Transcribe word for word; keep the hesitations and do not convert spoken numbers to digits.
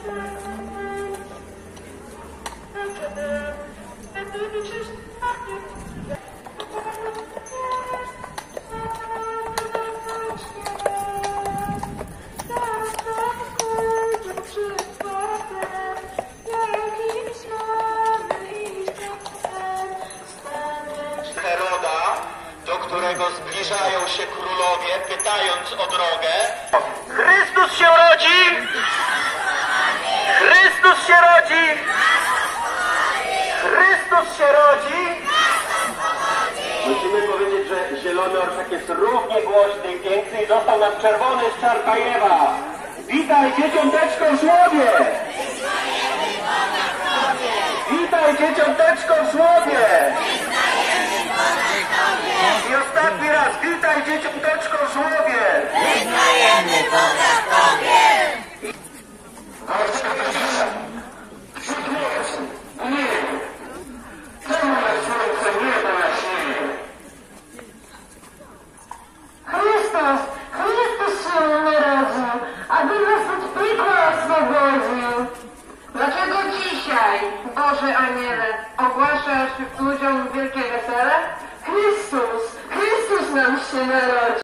Zbliżają się królowie, pytając o drogę. Chrystus się rodzi! Chrystus się rodzi! Chrystus się rodzi! Musimy powiedzieć, że zielony orszak jest równie głośny i piękny i został nam czerwony z Czarkajewa. Witaj dzieciąteczko w żłobie! Witaj dzieciąteczko w żłobie! I ostatni raz, witaj dzieciąteczko w żłobie! Wyznajemy Boga Tobie! Chrystus, Chrystus się narodził, aby nas od piekła oswobodził. Dlaczego dzisiaj, Boże Aniele, ogłaszasz ludziom wielkie wesele? Chrystus, Chrystus nam się narodził.